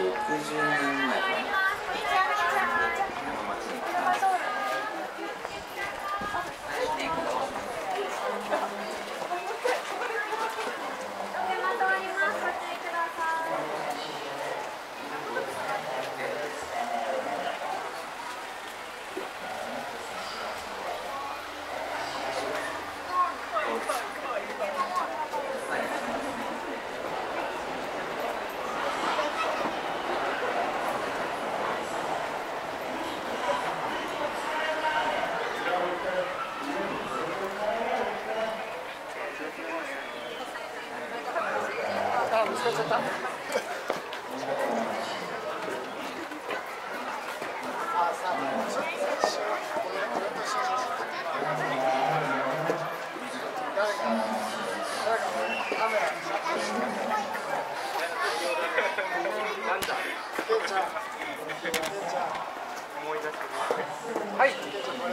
60年前かな。 使っちゃった。はい。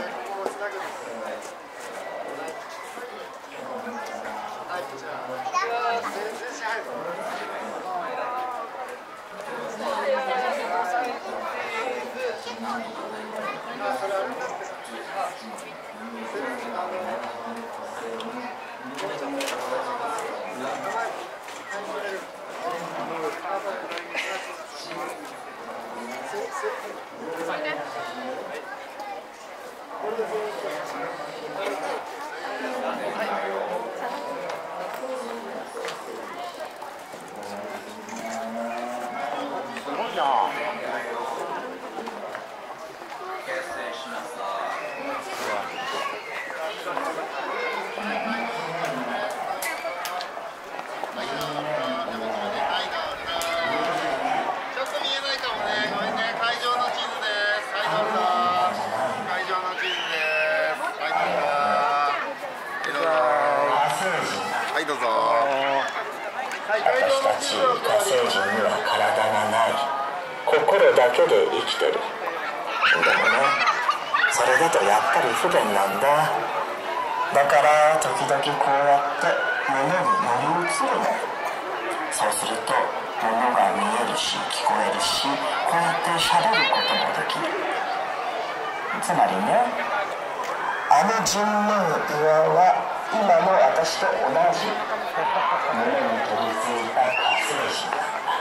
私たち火星人には体がない。心だけで生きてる。でもね、それだとやっぱり不便なんだ。だから時々こうやって物に乗り移るの。そうすると物が見えるし聞こえるし、こうやって喋ることもできる。つまりね、あの人面岩は今の私と同じ胸に取り付いた火星人なんだ。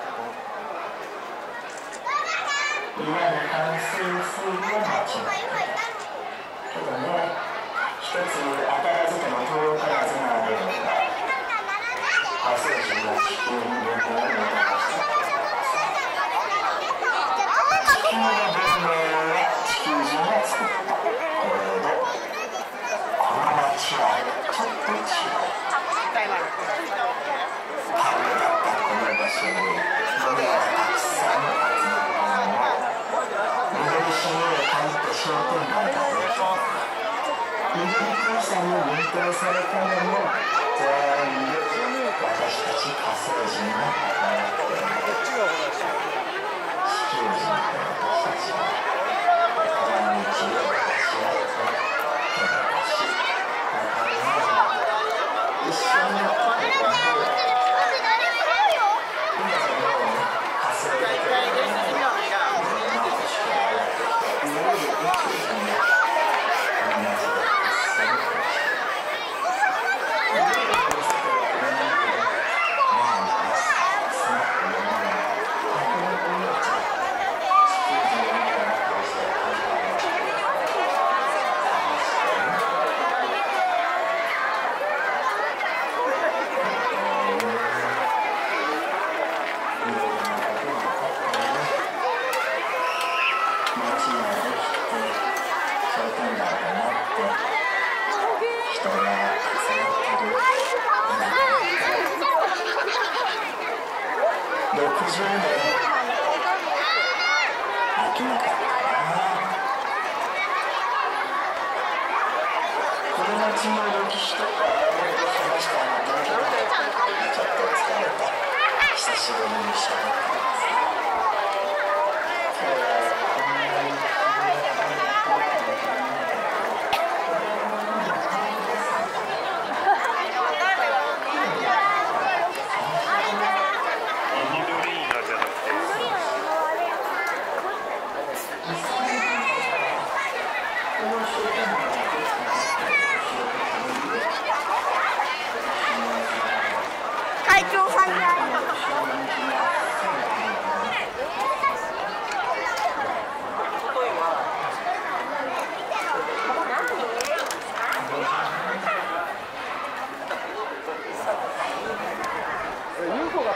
岩に関する推理は間違いないけどね、一つ当たらずとも遠からずな部分が火星人が地球に文明をもたらした地球の文明は地球人が作った。これでこの街はちょっと違う。パブだったこの場所にゴミがたくさん集まるのも、緑し絵を描いて商店街ができた。緑空さんに認定されたのも全部私たち火星人が働いている。地球人と私たちは毎日を出し合って喧嘩し、一緒にやっている。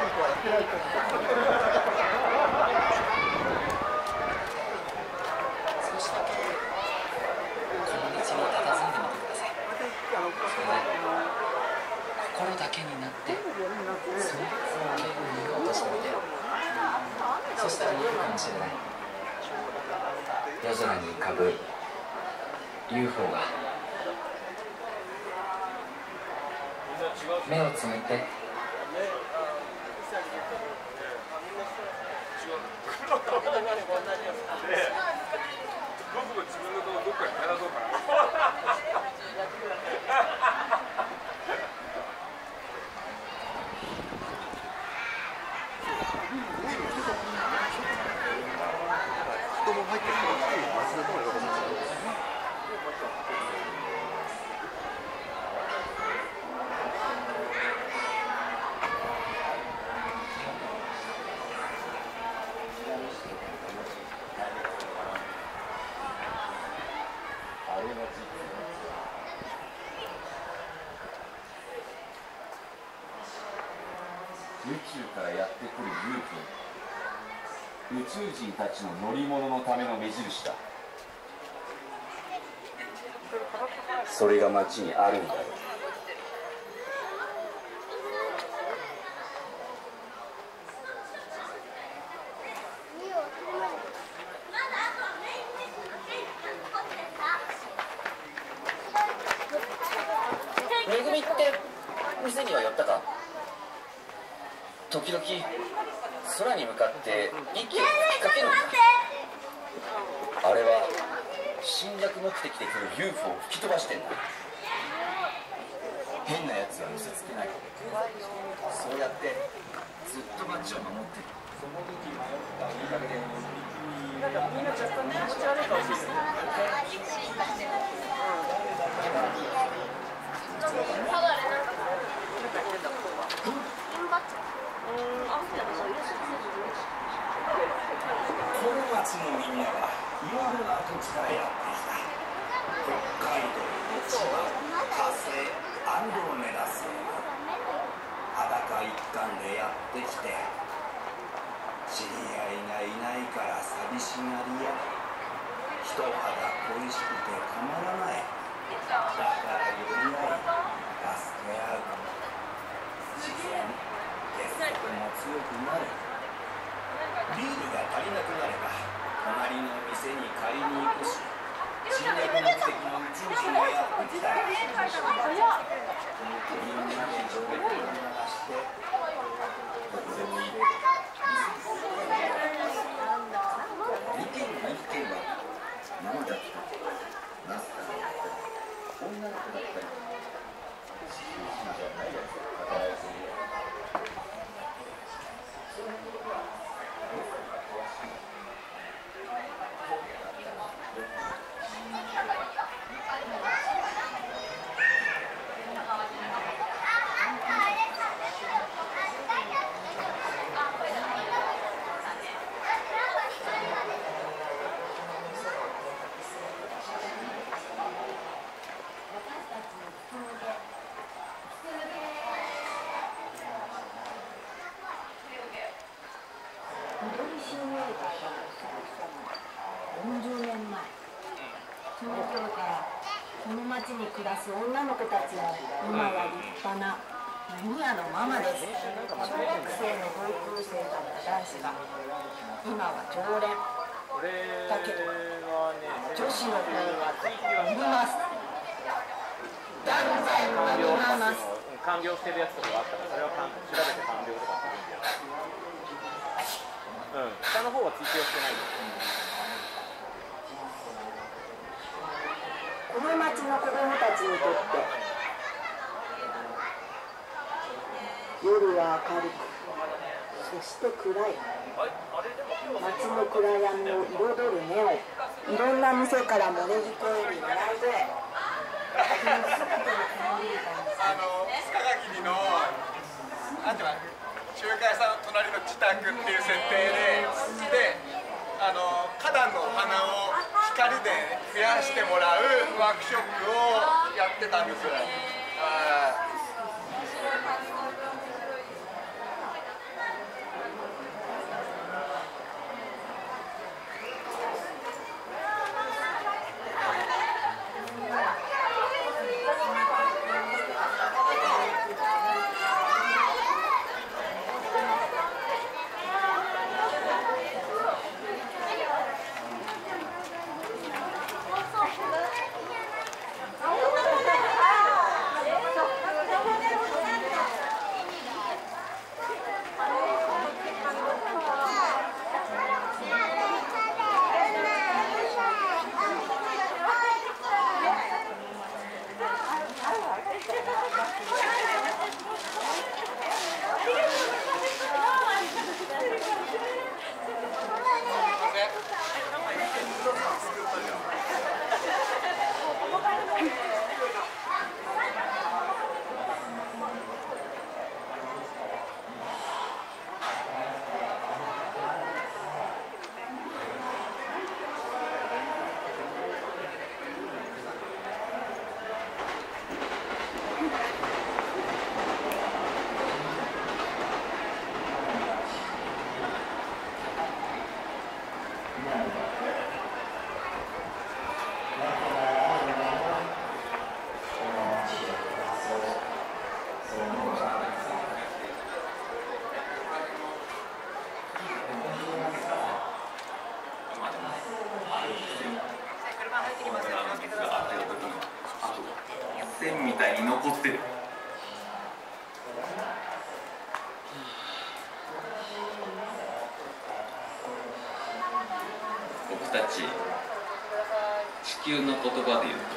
少しだけこの道に佇んでみてください。心だけになってその風景を見ようとしてみて。そしたらいいかもしれない。夜空に浮かぶ UFO が目をつむって僕も自分の顔どっかに照らそうかな。 人も入ってるし、街中も喜ぶんですよ。 宇宙からやってくる UFO、 宇宙人たちの乗り物のための目印だ。それが街にあるんだよ。 めぐみって店には寄ったか？時々空に向かって息を吹きかけるんだ。あれは侵略目的で来る UFO を吹き飛ばしてんだ。変なやつは見せつけない。そうやってずっと街を守ってる。その時迷ったおかげでなんかみんな若干気持ち悪い顔してる。 この町のみんなはいろいろな土地からやってきた。北海道、千葉、火星、アンドロメダ星、裸一貫でやってきて、知り合いがいないから寂しがりや、人肌恋しくてたまらない。だから寄り合い、助け合う。自然、結束も強くなる。ビールが足りなくなれば隣の店に借りに行くし、侵略目的の宇宙人がやってきたらみんなで上下を流してどこでもいい。意見はママだったりマスターだったり女の子だったり信者ないやつが働いている。 40年前、その頃からこの町に暮らす女の子たちは今は立派な飲み屋のママです。小学生の同級生だった男子が今は常連だけど、女子の方は飲みます。断然飲みます。 完了してるやつとかがあったらそれは調べて完了とかするんだよ。下の方は追求してないです。 この町の子供たちにとって夜は明るく、そして暗い。町の暗闇を彩るネオン、いろんな店から漏れ聞こえる笑い声。 塚垣のなんていうの、中華屋さんの隣の自宅っていう設定で花壇のお花を光で増やしてもらうワークショップをやってたんです。 たち地球の言葉で言うと火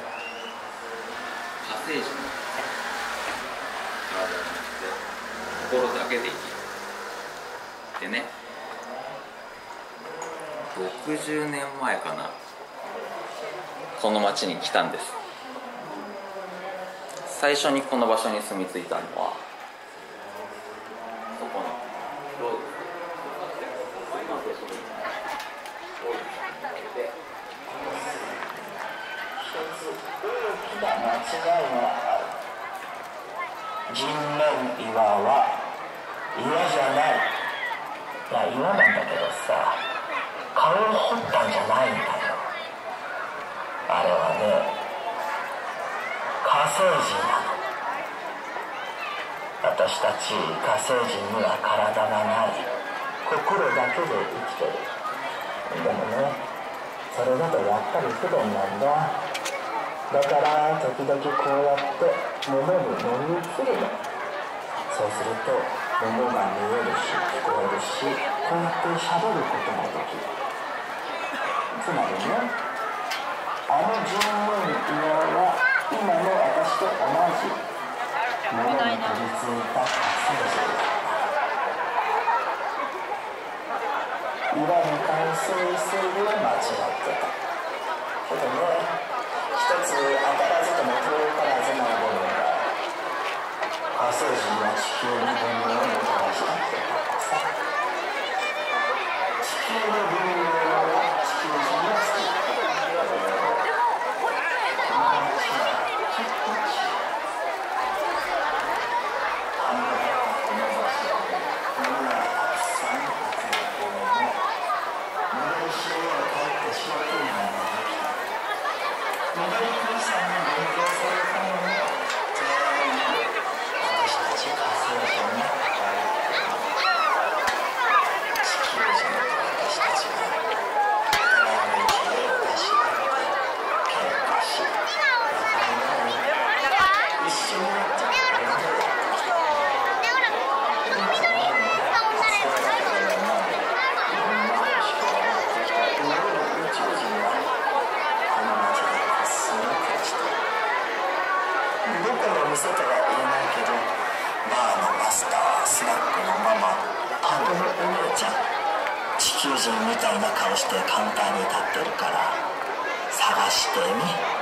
星人の体じゃなくて心だけで生きるでね、60年前かな、この町に来たんです。最初にこの場所に住み着いたのはそこのローズ間違いがある。人面岩は岩じゃない。いや、岩なんだけどさ、顔を掘ったんじゃないんだよ。あれはね、火星人なの。私たち火星人には体がない。心だけで生きてる。でもね、それだとやっぱり不便なんだ。だから時々こうやって物に乗り移るの。そうすると物が見えるし聞こえるし、こうやって喋ることもできる。つまりね、あの人面岩は今の私と同じ物に取り付いた火星人だった。岩に関する推理は間違ってたけどね、一つ当たらずとも遠からずなものが、火星人は地球に文明をもたらしたってことさ。地球の文明は地球人が作った。この町はちょっと違う。田んぼだったこの場所で物がたくさん集まっても戻りしろが帰ってしまっていないのできた。戻り兄さんに勉強されたのも全部私たち火星人に与えている。地球人と私たちは互いに知恵を出し合って喧嘩し仲間に一緒になって勉強やってきた。どこの店とは言えないけど、バーのマスター、スナックのママ、あのお姉ちゃん、地球人みたいな顔してカウンターに立ってるから探してみ。